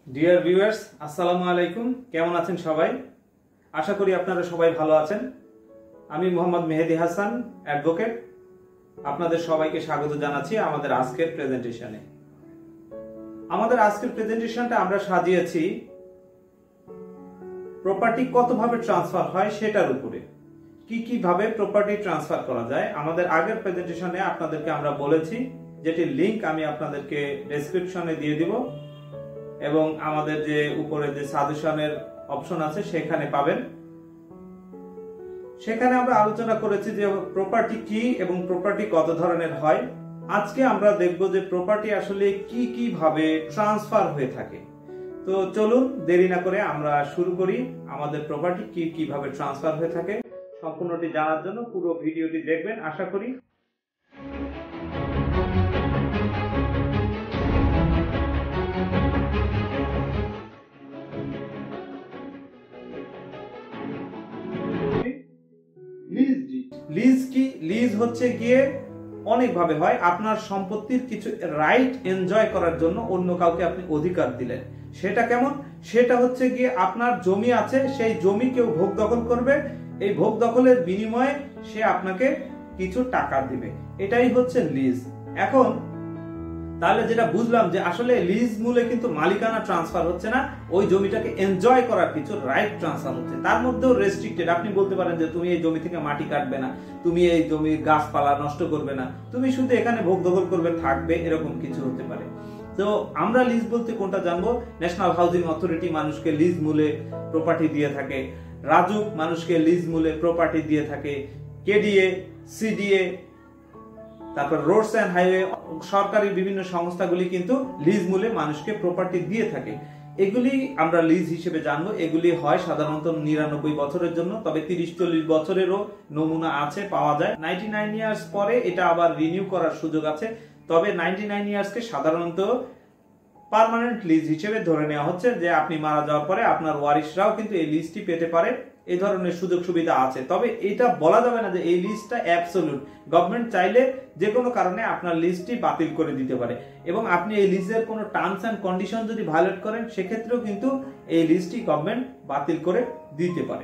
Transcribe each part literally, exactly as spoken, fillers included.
Dear viewers, আসসালামু আলাইকুম। কেমন আছেন সবাই? আশা করি আপনারা সবাই ভালো আছেন। আমি মোহাম্মদ মেহেদি হাসান, অ্যাডভোকেট। আপনাদের সবাইকে স্বাগত জানাচ্ছি আমাদের আজকের প্রেজেন্টেশনে। আমাদের আজকের প্রেজেন্টেশনটা আমরা সাজিয়েছি প্রপার্টি কতভাবে ট্রান্সফার হয় সেটার উপরে। কি কিভাবে প্রপার্টি ট্রান্সফার করা যায়। আমাদের আগের প্রেজেন্টেশনে আপনাদেরকে আমরা বলেছি, যেটির লিংক আমি আপনাদেরকে ডেসক্রিপশনে দিয়ে দিব এবং আমাদের যে উপরে যে সাজেশনের অপশন আছে সেখানে পাবেন। সেখানে আমরা আলোচনা করেছি যে প্রপার্টি কি এবং প্রপার্টি কত ধরনের হয়। আজকে আমরা দেখব যে প্রপার্টি আসলে কি কি ভাবে ট্রান্সফার হয়ে থাকে। তো চলুন দেরি না করে আমরা শুরু করি। আমাদের প্রপার্টি কি কিভাবে ট্রান্সফার হয়ে থাকে সম্পূর্ণটি জানার জন্য পুরো ভিডিওটি দেখবেন আশা করি। লিজ কি? লিজ হচ্ছে গিয়ে অনেক ভাবে হয়। আপনার সম্পত্তির কিছু রাইট এনজয় করার জন্য অন্য কাউকে আপনি অধিকার দিলেন। সেটা কেমন? সেটা হচ্ছে গিয়ে আপনার জমি আছে, সেই জমি কেউ ভোগ দখল করবে, এই ভোগ দখলের বিনিময়ে সে আপনাকে কিছু টাকা দিবে, এটাই হচ্ছে লিজ। এখন তাহলে যেটা বুঝলাম যে আসলে লিজ মূলে কিন্তু মালিকানা ট্রান্সফার হচ্ছে না, ওই জমিটাকে এনজয় করার কিছু রাইট ট্রান্সফার হচ্ছে। তার মধ্যেও রেস্ট্রিক্টেড। আপনি বলতে পারেন যে তুমি এই জমি থেকে মাটি কাটবে না, তুমি এই জমির গাছপালা নষ্ট করবে না, তুমি শুধু এখানে ভোগ দখল করবে থাকবে, এরকম কিছু হতে পারে। তো আমরা লিজ বলতে কোনটা জানবো? ন্যাশনাল হাউজিং অথরিটি মানুষকে লিজ মূলে প্রপার্টি দিয়ে থাকে, রাজুক মানুষকে লিজ মূলে প্রপার্টি দিয়ে থাকে, কেডিএ, সিডিএ, তারপর রোডস এন্ড হাইওয়ে, সরকারি বিভিন্ন সংস্থাগুলি কিন্তু লিজ মূলে মানুষকে প্রপার্টি দিয়ে থাকে। এগুলি আমরা লিজ হিসেবে জানবো। এগুলি হয় সাধারণত নিরানব্বই বছরের জন্য, তবে তিরিশ চল্লিশ বছরেরও নমুনা আছে, পাওয়া যায়। নাইনটি নাইন ইয়ার্স পরে এটা আবার রিনিউ করার সুযোগ আছে, তবে নাইনটি নাইন ইয়ার্সকে সাধারণত পার্মানেন্ট লিজ হিসেবে ধরে নেওয়া হচ্ছে, যে আপনি মারা যাওয়ার পরে আপনার ওয়ারিশরাও কিন্তু এই লিজটি পেতে পারে। এই ধরনের সুযোগ সুবিধা আছে, তবে এটা বলা যাবে না যে এই লিস্টটা অ্যাবসলিউট। গভর্নমেন্ট চাইলে যে কোনো কারণে আপনার লিস্টটি বাতিল করে দিতে পারে, এবং আপনি এই লিস্টের কোনো টার্মস এন্ড কন্ডিশন যদি ভায়োলেট করেন সেক্ষেত্রেও কিন্তু এই লিস্টটি গভর্নমেন্ট বাতিল করে দিতে পারে।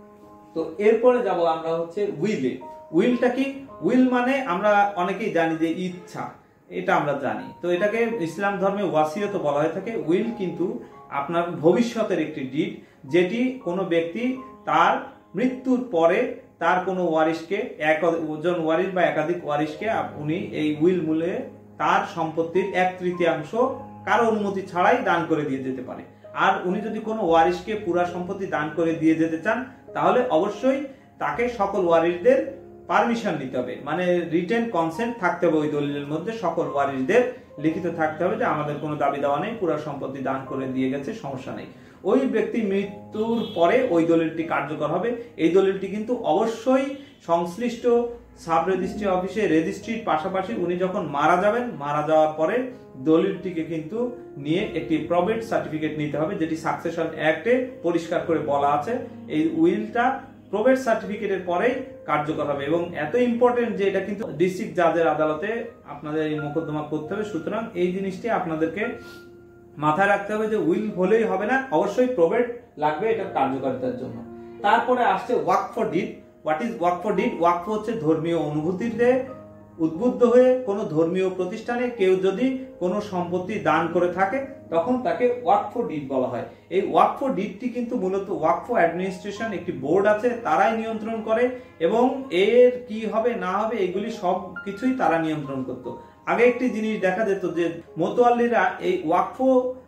তো এরপরে যাব আমরা হচ্ছে উইলে। উইলটা কি? উইল মানে আমরা অনেকেই জানি যে ইচ্ছা, এটা আমরা জানি। তো এটাকে ইসলাম ধর্মে ওয়াসিয়ত বলা হয়ে থাকে। উইল কিন্তু আপনার ভবিষ্যতের একটি ডিড, যেটি কোনো ব্যক্তি তার মৃত্যুর পরে তার কোনো ওয়ারিশকে, একজন ওয়ারিশ বা একাধিক ওয়ারিশকে উনি এই উইল মূলে তার সম্পত্তির এক তৃতীয়াংশ কারো অনুমতি ছাড়াই দান করে দিয়ে যেতে পারে। আর উনি যদি কোনো ওয়ারিশকে পুরা সম্পত্তি দান করে দিয়ে যেতে চান তাহলে অবশ্যই তাকে সকল ওয়ারিশদের পারমিশন নিতে হবে, মানে রিটেন কনসেন্ট থাকতে হবে ওই দলিলের মধ্যে। সকল ওয়ারিশদের লিখিত থাকতে হবে যে আমাদের কোনো দাবি দাওয়া নেই, পুরা সম্পত্তি দান করে দিয়ে গেছে, সমস্যা নেই। ওই ব্যক্তি মৃত্যুর পরে ওই দলিলটি কার্যকর হবে। এই দলিলটি কিন্তু অবশ্যই সংশ্লিষ্ট সাব রেজিস্ট্রি অফিসে রেজিস্ট্রির পাশাপাশি উনি যখন মারা যাবেন, মারা যাওয়ার পরে দলিলটিকে কিন্তু নিয়ে একটি প্রবেট সার্টিফিকেট নিতে হবে, যেটি সাকসেশন অ্যাক্টে পরিষ্কার করে বলা আছে। এই উইলটা প্রবেট সার্টিফিকেটের পরেই কার্যকর হবে, এবং এত ইম্পর্টেন্ট যে এটা কিন্তু ডিস্ট্রিক্ট জাজের আদালতে আপনাদের এই মোকদ্দমা করতে হবে। সুতরাং এই জিনিসটি আপনাদেরকে মাথায় রাখতে হবে যে উইল হলেই হবে না, অবশ্যই প্রবেট লাগবে এটা কার্যকারিতার জন্য। তারপরে আসছে ওয়াকফ ডিড। হোয়াট ইজ ওয়াকফ ডিড? ওয়াকফ হচ্ছে ধর্মীয় অনুভূতিতে উদ্বুদ্ধ হয়ে কোনো ধর্মীয় প্রতিষ্ঠানে কেউ যদি কোনো সম্পত্তি দান করে থাকে তখন তাকে ওয়াকফ ডিড বলা হয়। এই ওয়াকফ ডিডটি কিন্তু মূলত ওয়াকফ অ্যাডমিনিস্ট্রেশন একটি বোর্ড আছে, তারাই নিয়ন্ত্রণ করে, এবং এর কি হবে না হবে এগুলি সব কিছুই তারা নিয়ন্ত্রণ করত। আগে একটি জিনিস দেখা যেত যে মোতোয়াল্লিরা এই ওয়াকফ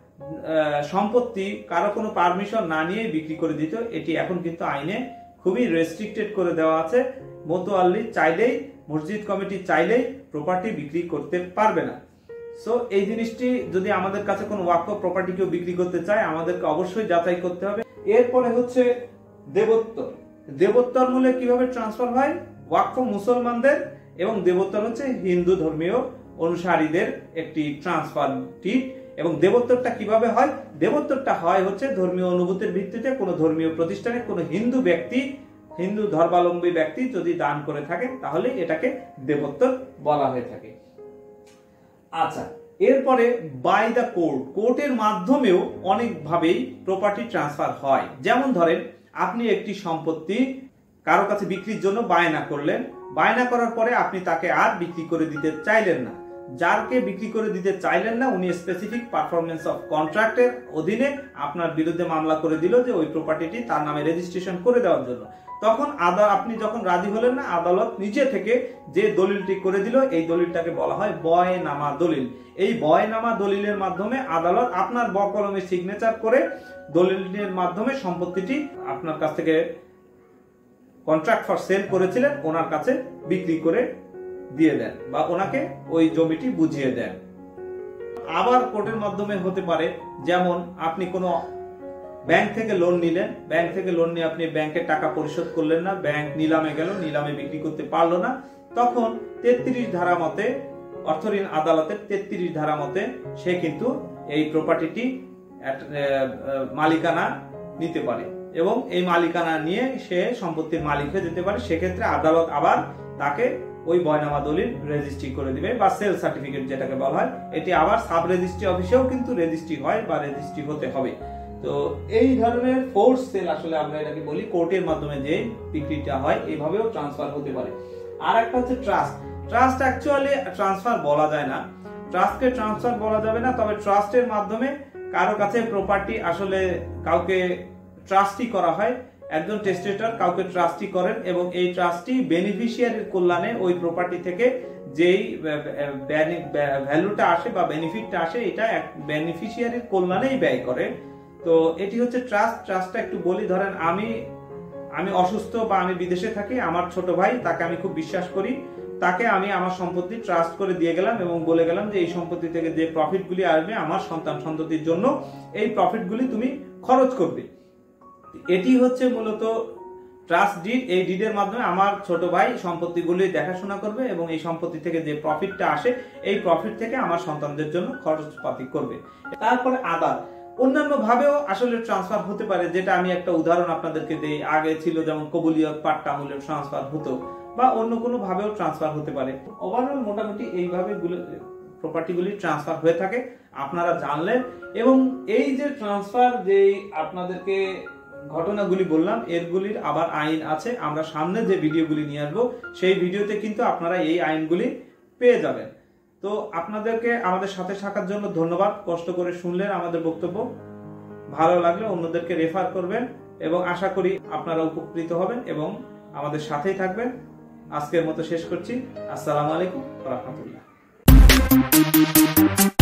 সম্পত্তি কারো কোনো পারমিশন না নিয়ে বিক্রি করে দিত। এটি এখন কিন্তু আইনে খুবই রেস্ট্রিক্টেড করে দেওয়া আছে। মোতোয়াল্লি চাইলেই, মসজিদ কমিটি চাইলেই প্রপার্টি বিক্রি করতে পারবে না। সো এই জিনিসটি যদি আমাদের কাছে কোনো ওয়াকফ প্রপার্টি কেউ বিক্রি করতে চায় আমাদেরকে অবশ্যই যাচাই করতে হবে। এরপরে হচ্ছে দেবোত্তর। দেবোত্তর মূলে কিভাবে ট্রান্সফার হয়? ওয়াকফ মুসলমানদের এবং দেবোত্তর হচ্ছে হিন্দু ধর্মীয় অনুসারীদের একটি ট্রান্সফার ডিড। এবং দেবোত্তরটা কিভাবে হয়? দেবোত্তরটা হয় হচ্ছে ধর্মীয় অনুভূতির ভিত্তিতে কোনো ধর্মীয় প্রতিষ্ঠানে কোনো হিন্দু ব্যক্তি, হিন্দু ধর্মাবলম্বী ব্যক্তি যদি দান করে থাকে তাহলে এটাকে দেবোত্তর বলা হয়ে থাকে। আচ্ছা, এরপরে বাই দ্য কোর্ট, কোর্টের মাধ্যমেও অনেকভাবেই প্রপার্টি ট্রান্সফার হয়। যেমন ধরেন আপনি একটি সম্পত্তি কারো কাছে বিক্রির জন্য বায়না করলেন, বায়না করার পরে আপনি তাকে আর বিক্রি করে দিতে চাইলেন না, যারকে বিক্রি করে দিতে চাইলেন না উনি স্পেসিফিক পারফরমেন্স অফ কন্ট্রাক্টের অধীনে আপনার বিরুদ্ধে মামলা করে দিল যে ওই প্রপার্টিটি তার নামে রেজিস্ট্রেশন করে দেওয়ার জন্য। তখন আদা আপনি যখন রাজি হলেন না, আদালত নিজে থেকে যে দলিলটি করে দিল এই দলিলটাকে বলা হয় বয়নামা দলিল। এই বয়নামা দলিলের মাধ্যমে আদালত আপনার বকলমে সিগনেচার করে দলিলের মাধ্যমে সম্পত্তিটি আপনার কাছ থেকে কন্ট্রাক্ট ফর সেল করেছিলেন ওনার কাছে বিক্রি করে দিয়ে দেন বা ওনাকে ওই জমিটি বুঝিয়ে দেন। আবার কোর্টের মাধ্যমে হতে পারে, যেমন আপনি কোনো ব্যাংক থেকে লোন নিলেন, ব্যাংক থেকে লোন নিয়ে আপনি ব্যাংকের টাকা পরিশোধ করলেন না, ব্যাংক নিলামে গেল, নিলামে বিক্রি করতে পারলো না, তখন তেত্রিশ ধারা মতে অর্থ ঋণ আদালতের তেত্রিশ ধারা মতে সে কিন্তু এই প্রপার্টিটি মালিকানা নিতে পারে এবং এই মালিকানা নিয়ে সে সম্পত্তির মালিক হয়ে যেতে পারে। সেক্ষেত্রে আদালত আবার তাকে ওই বয়নামা দলিল রেজিস্ট্রি করে দিবে বা সেল সার্টিফিকেট যেটাকে বলা হয়, এটি আবার সাব রেজিস্ট্রি অফিসেও কিন্তু রেজিস্ট্রি হয় বা রেজিস্ট্রি হতে হবে। তো এই ধরনের ফোর্স সেল আসলে আমরা এটাকে বলি, কোর্টের মাধ্যমে যে বিক্রিটা হয় এইভাবেও ট্রান্সফার হতে পারে। আর একটা হচ্ছে ট্রাস্ট। ট্রাস্ট অ্যাকচুয়ালি ট্রান্সফার বলা যায় না, ট্রাস্টকে ট্রান্সফার বলা যাবে না, তবে ট্রাস্টের মাধ্যমে কারো কাছে প্রপার্টি আসলে কাউকে ট্রাস্টি করা হয়, একজন টেস্টেটর কাউকে ট্রাস্টি করেন এবং এই ট্রাস্টি বেনিফিশিয়ারির কল্যাণে ওই প্রপার্টি থেকে যেই ভ্যালুটা আসে বা বেনিফিটটা আসে এটা বেনিফিশিয়ারির কল্যাণেই ব্যয় করে। তো এটি হচ্ছে ট্রাস্ট। ট্রাস্টটা একটু বলি, ধরেন আমি আমি অসুস্থ বা আমি বিদেশে থাকি, আমার ছোট ভাই তাকে আমি খুব বিশ্বাস করি, তাকে আমি আমার সম্পত্তি ট্রাস্ট করে দিয়ে গেলাম এবং বলে গেলাম যে এই সম্পত্তি থেকে যে প্রফিটগুলি আসবে আমার সন্তান সন্ততির জন্য এই প্রফিটগুলি তুমি খরচ করবে। এটি হচ্ছে মূলত ট্রাস্ট ডিড। এই ডিডের মাধ্যমে আমার ছোট ভাই সম্পত্তিগুলি দেখাশোনা করবে এবং এই সম্পত্তি থেকে যে প্রফিটটা আসে এই প্রফিট থেকে আমার সন্তানদের জন্য খরচপাতি করবে। তারপরে আদার অন্যান্য ভাবেও আসলে ট্রান্সফার হতে পারে, যেটা আমি একটা উদাহরণ আপনাদেরকে দেই। আগে ছিল যেমন কবুলিয়ত, পাট্টা আমলে ট্রান্সফার হতো বা অন্য কোনো ভাবেও ট্রান্সফার হতে পারে। ওভারঅল মোটামুটি এইভাবে প্রপার্টিগুলি ট্রান্সফার হয়ে থাকে, আপনারা জানলেন। এবং এই যে ট্রান্সফার যে আপনাদেরকে ঘটনাগুলি বললাম এরগুলির আবার আইন আছে, আমরা সামনে যে ভিডিওগুলি নিয়ে আসবো সেই ভিডিওতে কিন্তু আপনারা এই আইনগুলি পেয়ে যাবেন। তো আপনাদেরকে আমাদের সাথে থাকার জন্য ধন্যবাদ, কষ্ট করে শুনলেন আমাদের বক্তব্য। ভালো লাগলে অন্যদেরকে রেফার করবেন এবং আশা করি আপনারা উপকৃত হবেন এবং আমাদের সাথেই থাকবেন। আজকের মতো শেষ করছি। আসসালামু আলাইকুম ওয়া রাহমাতুল্লাহ।